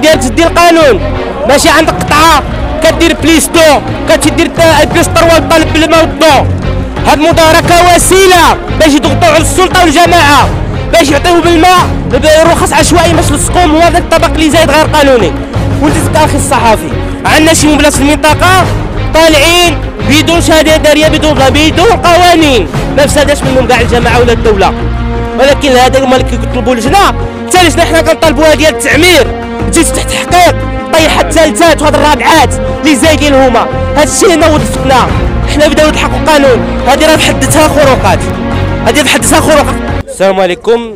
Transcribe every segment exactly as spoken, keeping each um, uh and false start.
ديالك تدير القانون، ماشي عندك قطعه كدير بليستو كتدير بليستر والطالب بالماء والضوء. هاد المظاهره كوسيله باش يضغطوا على السلطه والجماعه، باش يعطيوه بالماء برخص عشوائي باش يلصقوهم هو هذاك الطبق اللي زايد غير قانوني. وليت اخي الصحافي، عندنا شي مبلغ في المنطقه طالعين بدون شهاده داريه بدون بدون قوانين، ما فسداش منهم كاع الجماعه ولا الدوله. ولكن هذا هما اللي كيطلبوا لجنه، حتى لجنه حنا كنطالبوها ديال التعمير تجي تحت تحقيق، طيح الثالثات وهاد الرابعات اللي زايدين هما. هذا الشيء اللي نوض الفتنه. حنا في دوله الحق والقانون، هذه راه بحدتها خروقات، هذه بحدتها خروقات. السلام عليكم.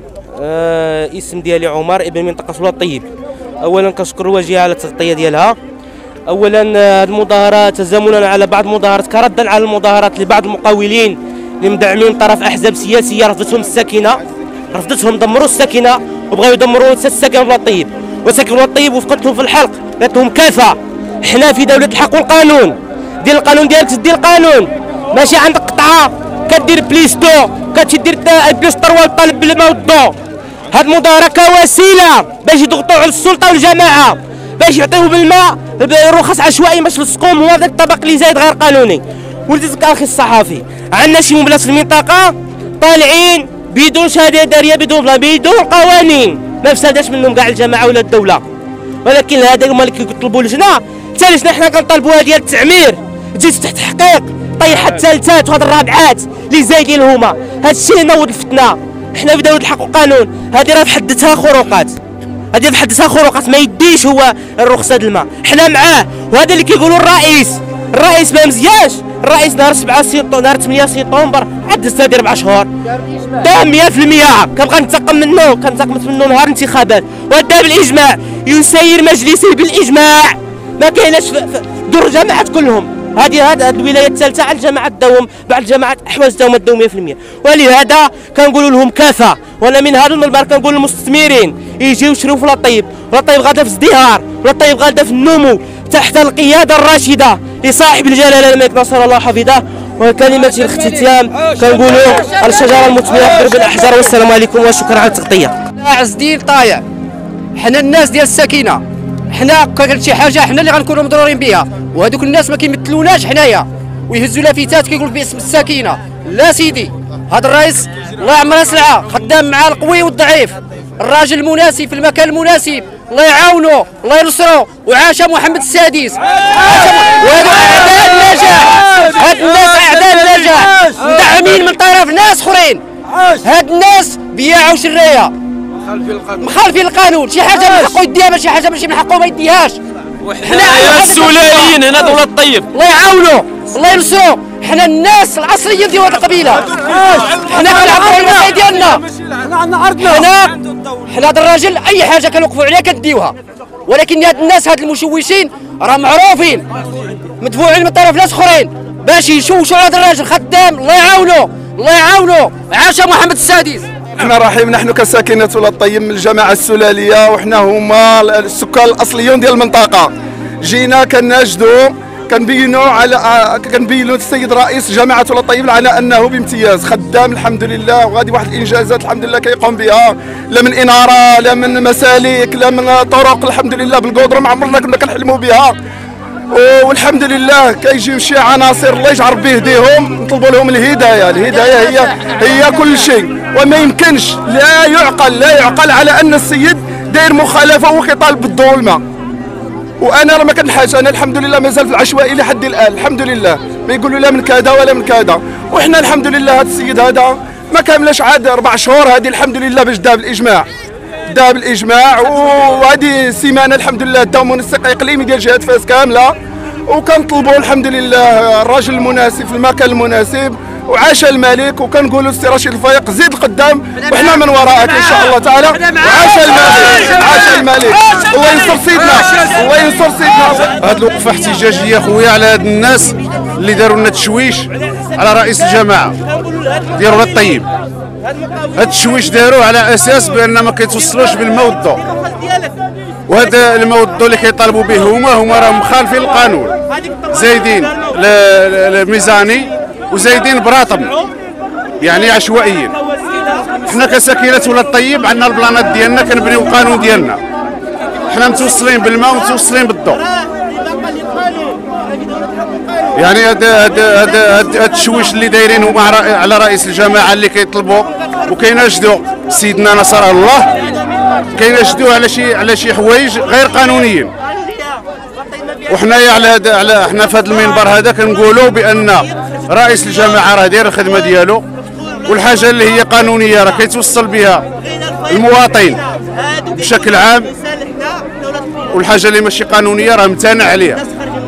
آه اسم ديالي عمر ابن منطقه سوله الطيب. اولا كنشكر الواجهه على التغطيه ديالها. اولا هذه المظاهره تزامنا على بعض المظاهرات كردا على المظاهرات لبعض المقاولين اللي مدعمين طرف احزاب سياسيه رفضتهم الساكنه، رفضتهم دمروا الساكنه وبغاو يدمروا الساكنه ولا الطيب، وساكن ولا الطيب وفقت لهم في الحلق قالت لهم كافه. حنا في دوله الحق والقانون، دير القانون ديالك تدير القانون، ماشي عندك قطعه كدير بليستو كتدير بليستر والطالب بالماء والضوء. هاد المظاهره كوسيله باش يضغطوا على السلطه والجماعه، باش يعطيوه بالماء برخص عشوائي باش يلصقوهم هو هذاك الطبق اللي زايد غير قانوني. وليت اخي الصحافي، عندنا شي مبلغ في المنطقه طالعين بدون شهاده داريه بدون بدون قوانين، ما فسداش منهم كاع الجماعه ولا الدوله. ولكن هذا هما اللي كيطلبوا لجنه، حتى لجنه حنا كنطالبوها ديال التعمير تجي تحت تحقيق، طيح الثالثات وهاد الرابعات اللي زايدين هما. هذا الشيء اللي نوض الفتنه. حنا في دوله الحق والقانون، هذه راه بحدتها خروقات، هذه بحدتها خروقات. ما يديش هو الرخصه د الماء، حنا معاه. وهذا اللي كيقولوا الرئيس، الرئيس ما مزياش. الرئيس نهار سبعة سبتمبر نهار ثمانية سبتمبر عاد دازت هذه اربع شهور دام مية في المية. كنبقى ننتقم منه، كنتقمت منه نهار الانتخابات. ودا بالاجماع يسير مجلسه بالاجماع، ما كايناش دور الجماعات كلهم. هذه هذه الولايه الثالثه على الجماعات داوم، بعض الجماعات احواز داوم داوم مية في المية. ولهذا كنقولوا لهم كافه. وانا من هذا المنبر كنقول للمستثمرين يجيو يشريو في لاطيب، لاطيب غادا في ازدهار، لاطيب غادا في النمو تحت القياده الراشده لصاحب الجلاله الملك ناصر الله حفظه. وكلمه الاختتام كنقولوا الشجره المثمره في درب الاحجار. والسلام عليكم وشكرا على التغطيه. عز الدين طايع، حنا الناس ديال السكينه، حنا كانت شي حاجه حنا اللي غنكونوا مضرورين بها، وهذوك الناس ما كيمثلوناش حنايا ويهزوا لافتات كيقول باسم السكينه. لا سيدي، هذا الرئيس الله يعمرها سلعه، خدام مع القوي والضعيف، الراجل المناسب في المكان المناسب، الله يعاونو الله ينصرو. وعاش محمد السادس. وهذو اعداء النجاح، هاد الناس اعداء النجاح مدعمين من طرف ناس اخرين. هاد الناس بياعوا شرايه مخالفين القانون، شي حاجه من حقه يديها، شي حاجه ماشي من حقه ما يديهاش. حنا السلاليين هنا دولة الطيب، الله يعاونو الله ينصرو. حنا الناس الاصليين ديال هذه القبيله، حنا كنعبروا على المسائل ديالنا. حنا حنا هذا الراجل اي حاجه كنوقفوا عليها كنديوها. ولكن هاد الناس هاد المشوشين راه معروفين مدفوعين من طرف ناس اخرين باش يشوشوا هذا الراجل خدام. الله يعاونو الله يعاونو. عاش محمد السادس. احنا راحين نحن كساكنة سوله الطيب من الجماعه السلاليه، وحنا هما السكان الاصليون ديال المنطقه. جينا كنجدوا كنبينوا على كنبينوا السيد رئيس جماعه سوله الطيب على انه بامتياز خدام الحمد لله، وهذه واحد الانجازات الحمد لله كيقوم بها، لا من اناره لا من مسالك لا من طرق، الحمد لله بالقدره ما عمرنا كنا كنحلموا بها. والحمد لله كيجيو شي عناصر الله يجعل بيهديهم، نطلبوا لهم الهدايه، الهدايه هي هي كل شيء. وما يمكنش لا يعقل لا يعقل على ان السيد داير مخالفه وكيطالب بالضوء والماء. وانا راه ما كنحاش، انا الحمد لله مازال في العشوائي لحد الان الحمد لله، ما يقولوا لا من كذا ولا من كذا. وحنا الحمد لله هذا السيد هذا ما كاملاش عاد اربع شهور هذه الحمد لله باش دا بالاجماع، دا بالاجماع. وهذه السيمانه الحمد لله دا منسق اقليمي ديال جهه فاس كامله، وكنطلبوا الحمد لله الراجل المناسب في المكان المناسب. وعاش الملك، وكنقولوا السي رشيد الفايق زيد القدام وحنا من وراءك ان شاء الله تعالى. وعاش الملك عاش الملك. الله ينصر سيدنا الله ينصر سيدنا. هذه الوقفه احتجاجيه خويا على هاد الناس اللي داروا لنا تشويش على رئيس الجماعه ديال ولاد الطيب. هاد التشويش داروه على اساس بان ما كيتوصلوش بالماء والضوء، وهذا الماء والضوء اللي كيطالبوا به هما هما راهم مخالفين القانون، زايدين الميزاني وزايدين براطم، يعني حنا متوصلين بالماء ومتوصلين بالضوء. يعني هذا هذا هذا التشويش اللي دايرينه مع على رئيس الجماعه اللي كيطلبوا وكيناشدوا سيدنا نصر الله، كيناشدوا على شي على شي حوايج غير قانونيين. وحنايا على هذا على حنا في هذا المنبر هذا كنقولوا بان رئيس الجماعه راه داير الخدمه ديالو، والحاجه اللي هي قانونيه راه كيتوصل بها المواطن بشكل عام، والحاجه اللي ماشي قانونيه راه ممتنع عليها.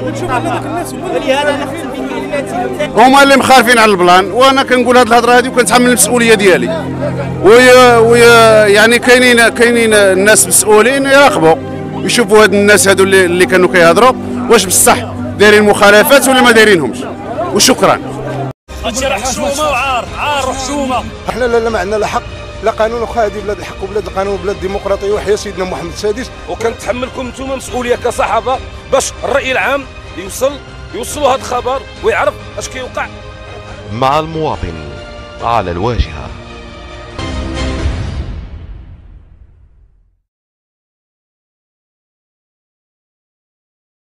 هما اللي مخالفين على البلان، وانا كنقول هذه الهضره هذه وكنتحمل المسؤوليه ديالي. ويا ويا يعني كاينين كاينين الناس مسؤولين يراقبوا يشوفوا هاد الناس هادو اللي, اللي كانوا كيهضروا واش بصح دايرين مخالفات ولا ما دايرينهمش. وشكرا. هادشي راه حشومه وعار عار وحشومه. احنا لا ما عندنا لا حق لا قانون، وخا هذه بلاد الحق وبلاد القانون وبلاد الديمقراطيه وحيا سيدنا محمد السادس. وكنتحملكم نتوما مسؤوليه كصحافه باش الراي العام يوصل يوصلوا هذا الخبر ويعرف اش كيوقع مع المواطن على الواجهه.